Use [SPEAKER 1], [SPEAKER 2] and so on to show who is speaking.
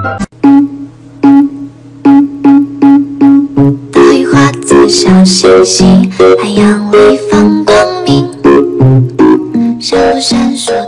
[SPEAKER 1] 岛屿化作小星星，海洋里放光明，闪烁闪烁。